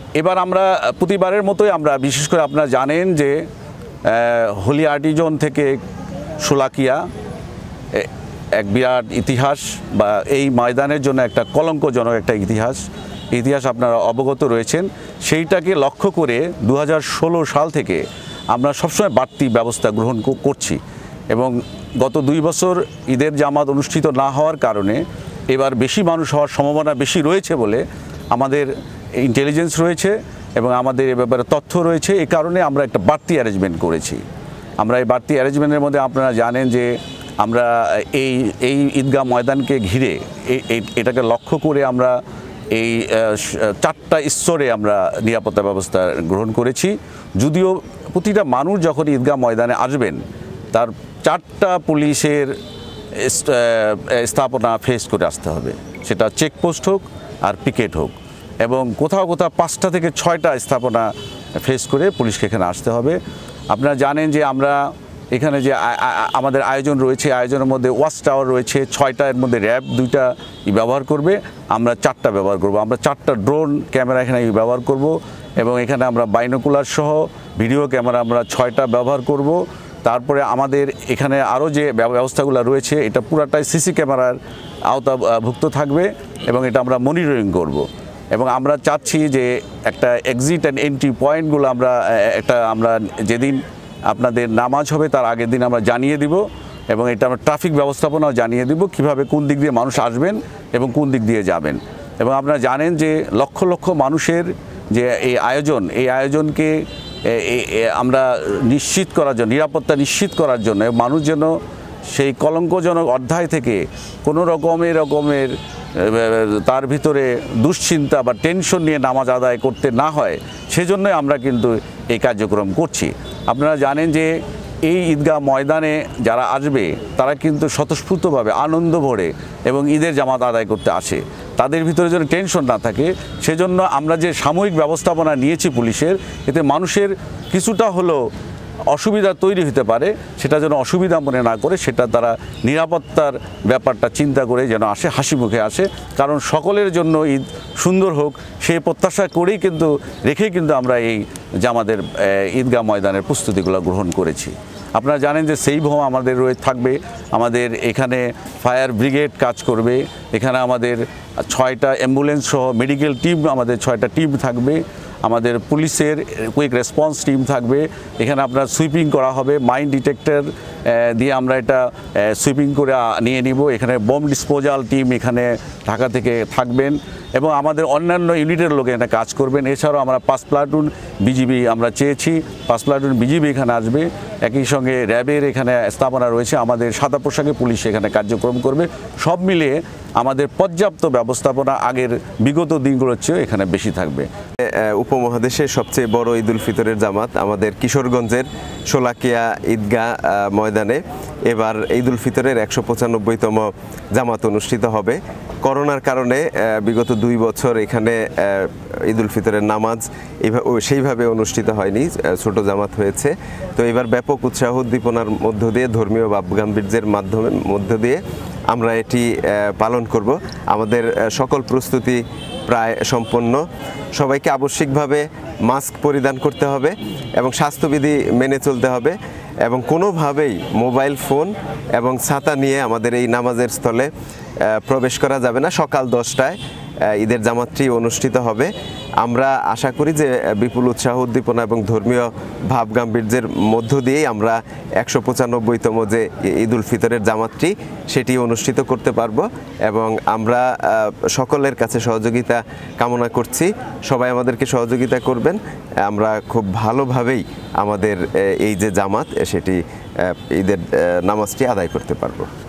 এবার আমরা প্রতিবারের মতোই আমরা বিশেষ করে আপনারা জানেন যে হোলি আর্টিজন থেকে শোলাকিয়া এক বিরাট ইতিহাস বা এই ময়দানের জন্য একটা কলঙ্কজনক একটা ইতিহাস আপনারা অবগত রয়েছেন। সেইটাকে লক্ষ্য করে 2016 সাল থেকে আমরা সবসময় বাড়তি ব্যবস্থা গ্রহণ করছি এবং গত 2 বছর ঈদের জামাত অনুষ্ঠিত না হওয়ার কারণে এবার বেশি মানুষ হওয়ার সম্ভাবনা বেশি রয়েছে বলে আমাদের ইন্টেলিজেন্স রয়েছে এবং আমাদের এ ব্যাপারে তথ্য রয়েছে। এই কারণে আমরা একটা বাড়তি অ্যারেঞ্জমেন্ট করেছি। আমরা এই বাড়তি অ্যারেঞ্জমেন্টের মধ্যে আপনারা জানেন যে আমরা এই ঈদগাহ ময়দানকে ঘিরে এটাকে লক্ষ্য করে আমরা এই 4টা স্তরে আমরা নিরাপত্তা ব্যবস্থা গ্রহণ করেছি। যদিও প্রতিটা মানুষ যখন ঈদগাহ ময়দানে আসবেন তার 4টা পুলিশের স্থাপনা ফেস করে আসতে হবে, সেটা চেকপোস্ট হোক আর পিকেট হোক, এবং কোথাও 5টা থেকে 6টা স্থাপনা ফেস করে পুলিশকে এখানে আসতে হবে। আপনারা জানেন যে আমরা এখানে যে আমাদের আয়োজন রয়েছে, আয়োজনের মধ্যে ওয়াচ টাওয়ার রয়েছে 6টা, এর মধ্যে র্যাব 2টা ব্যবহার করবে, আমরা 4টা ব্যবহার করব। আমরা 4টা ড্রোন ক্যামেরা এখানে ব্যবহার করব এবং এখানে আমরা বাইনোকুলার সহ ভিডিও ক্যামেরা আমরা 6টা ব্যবহার করব। তারপরে আমাদের এখানে আরও যে ব্যবস্থাগুলো রয়েছে এটা পুরাটাই সিসি ক্যামেরার আওতাভুক্ত থাকবে এবং এটা আমরা মনিটরিং করব। এবং আমরা চাচ্ছি যে একটা এক্সিট অ্যান্ড এন্ট্রি পয়েন্টগুলো আমরা যেদিন আপনাদের নামাজ হবে তার আগের দিন আমরা জানিয়ে দিব এবং এটা আমরা ট্রাফিক ব্যবস্থাপনাও জানিয়ে দিব কিভাবে কোন দিক দিয়ে মানুষ আসবেন এবং কোন দিক দিয়ে যাবেন। এবং আপনারা জানেন যে লক্ষ লক্ষ মানুষের যে এই আয়োজনকে আমরা নিশ্চিত করার জন্য, নিরাপত্তা নিশ্চিত করার জন্য মানুষ যেন সেই কলঙ্কজনক অধ্যায় থেকে কোনো রকমের তার ভিতরে দুশ্চিন্তা বা টেনশন নিয়ে নামাজ আদায় করতে না হয়, সেজন্যই আমরা কিন্তু এই কার্যক্রম করছি। আপনারা জানেন যে এই ঈদগাহ ময়দানে যারা আসবে তারা কিন্তু স্বতঃস্ফূর্তভাবে আনন্দ ভরে এবং ঈদের জামাত আদায় করতে আসে, তাদের ভিতরে যেন টেনশন না থাকে সেজন্য আমরা যে সাময়িক ব্যবস্থাপনা নিয়েছি পুলিশের, এতে মানুষের কিছুটা হলেও অসুবিধা তৈরি হতে পারে, সেটা যেন অসুবিধা মনে না করে সেটা তারা নিরাপত্তার ব্যাপারটা চিন্তা করে যেন আসে, হাসি মুখে আসে। কারণ সকলের জন্য ঈদ সুন্দর হোক সেই প্রত্যাশা করেই রেখেই কিন্তু আমরা এই জামাতের ঈদগাহ ময়দানের প্রস্তুতিগুলো গ্রহণ করেছি। আপনারা জানেন যে সেই ভোম আমাদের থাকবে, আমাদের এখানে ফায়ার ব্রিগেড কাজ করবে, এখানে আমাদের 6টা অ্যাম্বুলেন্স সহ মেডিকেল টিম, আমাদের 6টা টিম থাকবে, আমাদের পুলিশের কুইক রেসপন্স টিম থাকবে, এখানে আপনার সুইপিং করা হবে, মাইন ডিটেক্টর দিয়ে আমরা এটা সুইপিং করে নিয়ে নিব, এখানে বোম ডিসপোজাল টিম এখানে ঢাকা থেকে থাকবেন এবং আমাদের অন্যান্য ইউনিটের লোক এখানে কাজ করবেন। এছাড়াও আমরা 5 প্লাটুন বিজিবি আমরা চেয়েছি, 5 প্লাটুন বিজিবি এখানে আসবে, একই সঙ্গে র্যাবের এখানে স্থাপনা রয়েছে, আমাদের সাদা পোশাকে পুলিশ এখানে কার্যক্রম করবে। সব মিলিয়ে আমাদের পর্যাপ্ত ব্যবস্থাপনা আগের বিগত দিনগুলোর চেয়ে এখানে বেশি থাকবে। উপমহাদেশের সবচেয়ে বড় ঈদ উল ফিতরের জামাত আমাদের কিশোরগঞ্জের শোলাকিয়া ঈদগাহ ময়দানে এবার ঈদ উল ফিতরের 195তম জামাত অনুষ্ঠিত হবে। করোনার কারণে বিগত 2 বছর এখানে ঈদ উল ফিতরের নামাজ সেইভাবে অনুষ্ঠিত হয়নি, ছোট জামাত হয়েছে। তো এবার ব্যাপক উৎসাহ উদ্দীপনার মধ্য দিয়ে, ধর্মীয় ভাবগাম্ভীর্যের মধ্য দিয়ে আমরা এটি পালন করব। আমাদের সকল প্রস্তুতি প্রায় সম্পন্ন। সবাইকে আবশ্যিকভাবে মাস্ক পরিধান করতে হবে এবং স্বাস্থ্যবিধি মেনে চলতে হবে এবং কোনোভাবেই মোবাইল ফোন এবং ছাতা নিয়ে আমাদের এই নামাজের স্থলে প্রবেশ করা যাবে না। সকাল 10টায় ঈদের জামাতটি অনুষ্ঠিত হবে। আমরা আশা করি যে বিপুল উৎসাহ উদ্দীপনা এবং ধর্মীয় ভাব গাম্ভীর্যের মধ্য দিয়েই আমরা 195তম যে ঈদ উল ফিতরের জামাতটি সেটি অনুষ্ঠিত করতে পারবো এবং আমরা সকলের কাছে সহযোগিতা কামনা করছি। সবাই আমাদেরকে সহযোগিতা করবেন, আমরা খুব ভালোভাবেই আমাদের এই যে জামাত সেটি ঈদের নামাজটি আদায় করতে পারবো।